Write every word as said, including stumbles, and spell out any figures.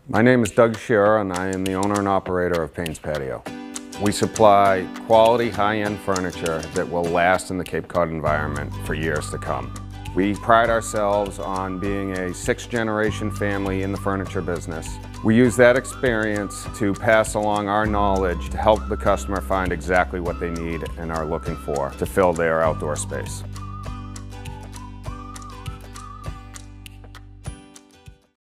My name is Doug Shearer and I am the owner and operator of Paine's Patio. We supply quality high-end furniture that will last in the Cape Cod environment for years to come. We pride ourselves on being a sixth-generation family in the furniture business. We use that experience to pass along our knowledge to help the customer find exactly what they need and are looking for to fill their outdoor space.